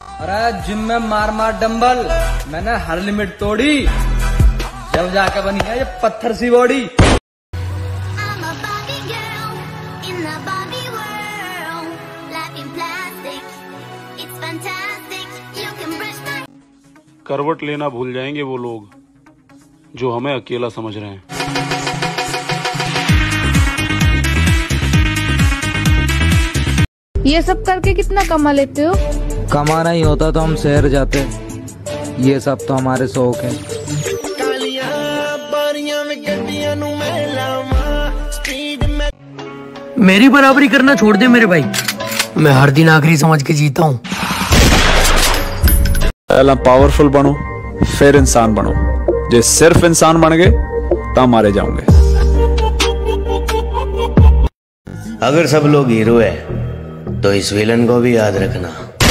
अरे जिम में मार डंबल, मैंने हर लिमिट तोड़ी, जब जाके बनी है ये पत्थर सी बॉडी। करवट लेना भूल जाएंगे वो लोग जो हमें अकेला समझ रहे हैं। ये सब करके कितना कमा लेते हो? कमाना ही होता तो हम शहर जाते, ये सब तो हमारे शौक है। मेरी बराबरी करना छोड़ दे मेरे भाई, मैं हर दिन आखिरी समझ के जीता हूँ। पहला पावरफुल बनो फिर इंसान बनो, जे सिर्फ इंसान बन गए तो मारे जाओगे। अगर सब लोग हीरो है तो इस विलन को भी याद रखना।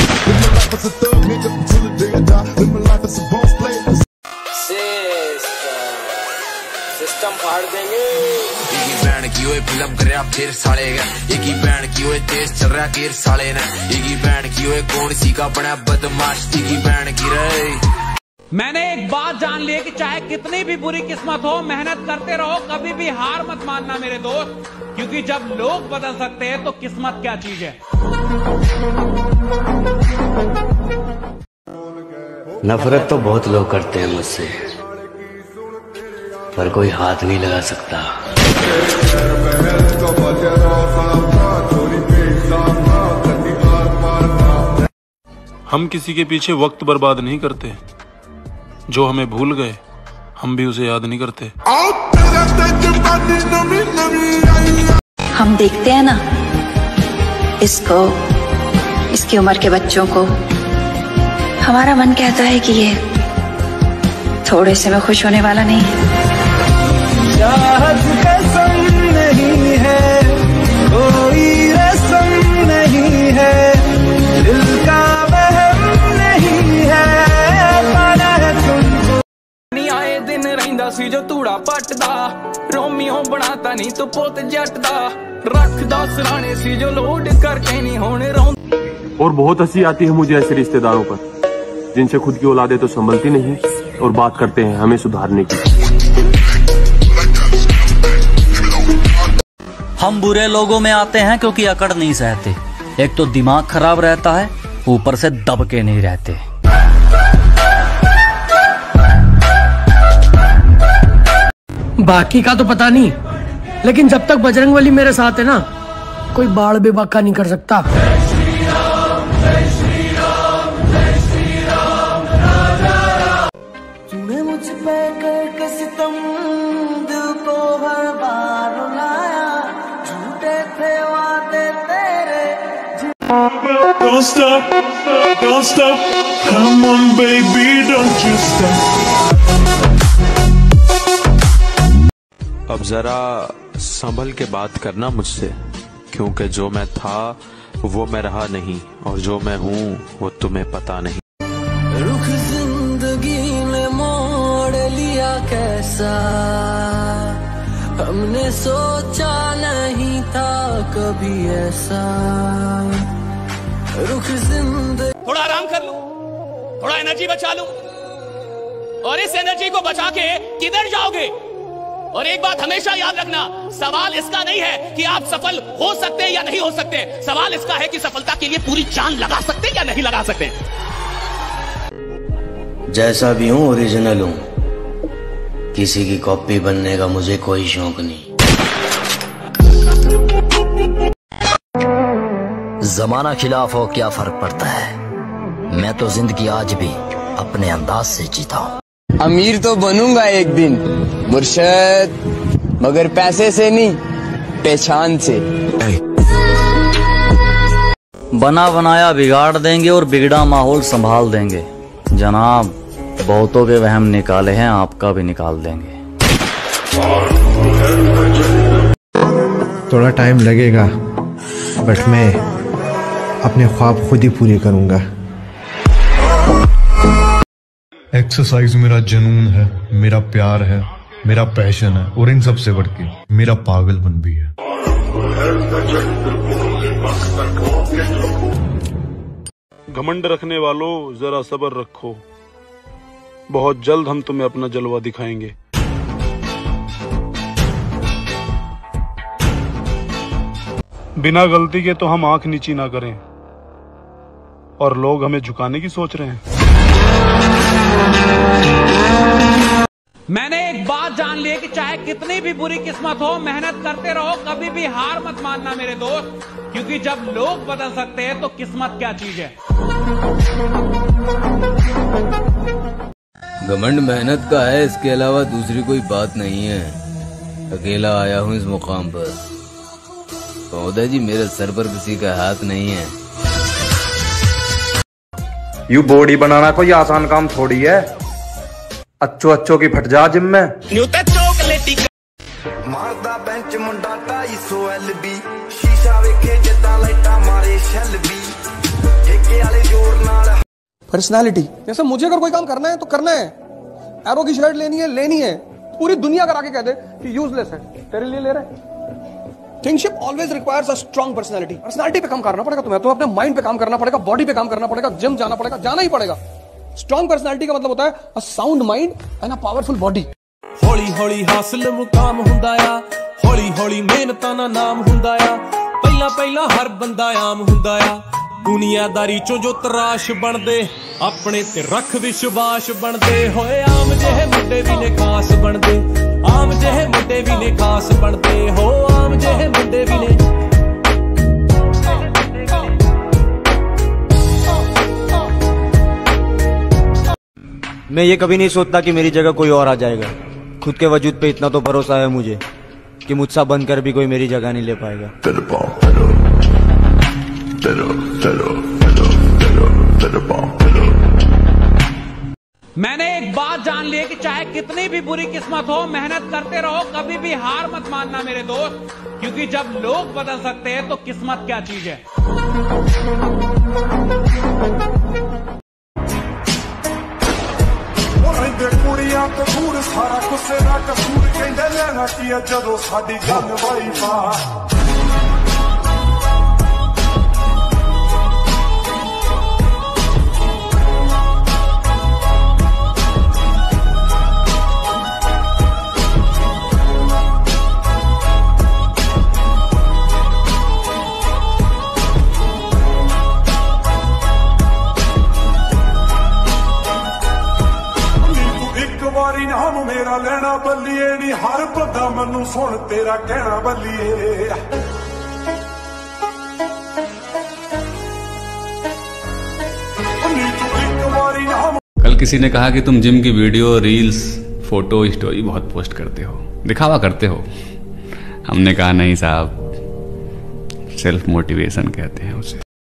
सिस्टम फाड़ देंगे। बैंड की ओए फिल्म कर रहा फिर साले का, एक ही बैंड की ओए तेज चल रहा केर साले ने, एक ही बैंड की ओए कौन सी का बना बदमाश, एक ही बैंड की रहे। मैंने एक बात जान ली कि चाहे कितनी भी बुरी किस्मत हो, मेहनत करते रहो, कभी भी हार मत मानना मेरे दोस्त, क्योंकि जब लोग बदल सकते हैं तो किस्मत क्या चीज है। नफरत तो बहुत लोग करते हैं मुझसे, पर कोई हाथ नहीं लगा सकता। हम किसी के पीछे वक्त बर्बाद नहीं करते, जो हमें भूल गए हम भी उसे याद नहीं करते। हम देखते हैं ना इसको, इसकी उम्र के बच्चों को, हमारा मन कहता है कि ये थोड़े से में खुश होने वाला नहीं है। चाहत कसम नहीं है, कोई रस्म नहीं है, दिल का वहम नहीं है, पाना है तुमको। नहीं आए दिन रहिंदा सी जो तूड़ा पटदा, रोमियो बनाता नहीं तो पोत जट दा, रखदा सराने सी जो लोड करके नहीं होने रों। और बहुत हंसी आती है मुझे ऐसे रिश्तेदारों पर जिनसे खुद की औलादे तो संभलती नहीं और बात करते हैं हमें सुधारने की। हम बुरे लोगों में आते हैं क्योंकि अकड़ नहीं सहते, एक तो दिमाग खराब रहता है, ऊपर से दब के नहीं रहते। बाकी का तो पता नहीं, लेकिन जब तक बजरंगबली मेरे साथ है ना, कोई बाढ़ बेबाका नहीं कर सकता। तूने मुझ पे करके सितम दिल को हर बार रुलाया, झूठे थे वादे तेरे। Don't stop, come on baby, don't you stop. अब जरा संभल के बात करना मुझसे, क्योंकि जो मैं था वो मैं रहा नहीं, और जो मैं हूँ वो तुम्हें पता नहीं। रुख जिंदगी ने मोड़ लिया कैसा, हमने सोचा नहीं था कभी ऐसा। रुख जिंदगी। थोड़ा आराम कर लूं, थोड़ा एनर्जी बचा लूं, और इस एनर्जी को बचा के किधर जाओगे? और एक बात हमेशा याद रखना, सवाल इसका नहीं है कि आप सफल हो सकते हैं या नहीं हो सकते, सवाल इसका है कि सफलता के लिए पूरी जान लगा सकते हैं या नहीं लगा सकते। जैसा भी हूँ ओरिजिनल हूँ, किसी की कॉपी बनने का मुझे कोई शौक नहीं। जमाना खिलाफ हो क्या फर्क पड़ता है, मैं तो जिंदगी आज भी अपने अंदाज से जीता हूँ। अमीर तो बनूंगा एक दिन मुर्शद, मगर पैसे से नहीं, पहचान से। बना बनाया बिगाड़ देंगे और बिगड़ा माहौल संभाल देंगे। जनाब, बहुतों के वहम निकाले हैं, आपका भी निकाल देंगे। थोड़ा टाइम लगेगा, बट मैं अपने ख्वाब खुद ही पूरे करूंगा। एक्सरसाइज मेरा जुनून है, मेरा प्यार है, मेरा पैशन है, और इन सब से बढ़ के मेरा पागलपन भी है। घमंड रखने वालों जरा सब्र रखो, बहुत जल्द हम तुम्हें अपना जलवा दिखाएंगे। बिना गलती के तो हम आंख नीची ना करें और लोग हमें झुकाने की सोच रहे हैं। मैंने एक बात जान ली कि चाहे कितनी भी बुरी किस्मत हो, मेहनत करते रहो, कभी भी हार मत मानना मेरे दोस्त, क्योंकि जब लोग बदल सकते हैं तो किस्मत क्या चीज है। घमंड मेहनत का है, इसके अलावा दूसरी कोई बात नहीं है। अकेला आया हूँ इस मुकाम पर। महोदय जी, मेरे सर पर किसी का हाथ नहीं है। यू बॉडी बनाना कोई आसान काम थोड़ी है। अच्छो की फट जा जिम में। मारदा बेंच मुंडा 250 LB, शीशा वेखे जिद्दां लाइटां मारे शैल भी, ठेके वाले जोर नाल। पर्सनालिटी, जैसे मुझे अगर कोई काम करना है तो करना है। एरो की शर्ट लेनी है, पूरी दुनिया करा के कह दे कि यूजलेस है, तेरे लिए ले रहे। Kingship always requires a strong personality. Personality पे काम करना पड़ेगा तुम्हें, तो अपने माइंड पे काम करना पड़ेगा, बॉडी पे काम करना पड़ेगा, जिम जाना पड़ेगा, जाना ही पड़ेगा। स्ट्रांग पर्सनालिटी का मतलब होता है a sound mind and a powerful body. हौली हौली हासिल मुकाम हुंदा आ, हौली हौली मेहनतां दा नाम हुंदा आ, पहला पहला हर बंदा आम हुंदा आ। दुनियादारी चों जो तराश बनदे, अपने ते रख विश्वास बनदे होए। आम जेहे मुंडे भी ने खास बनदे, आम जेहे मुंडे भी ने खास बनदे हो, आम जेहे मुंडे भी ने। मैं ये कभी नहीं सोचता कि मेरी जगह कोई और आ जाएगा। खुद के वजूद पे इतना तो भरोसा है मुझे कि मुझसे बनकर भी कोई मेरी जगह नहीं ले पाएगा। मैंने एक बात जान ली कि चाहे कितनी भी बुरी किस्मत हो, मेहनत करते रहो, कभी भी हार मत मानना मेरे दोस्त, क्योंकि जब लोग बदल सकते हैं तो किस्मत क्या चीज है। कुड़ियां तो दूर सारा गुस्से दा कसूर, कहंदे लेना की जदों साडी गल वाई पा। नाम मेरा लेना बल्लिए नी, हर बंदा मनु सुन तेरा कहना बल्लिए। कल किसी ने कहा कि तुम जिम की वीडियो, रील्स, फोटो, स्टोरी बहुत पोस्ट करते हो, दिखावा करते हो। हमने कहा नहीं साहब, सेल्फ मोटिवेशन कहते हैं उसे।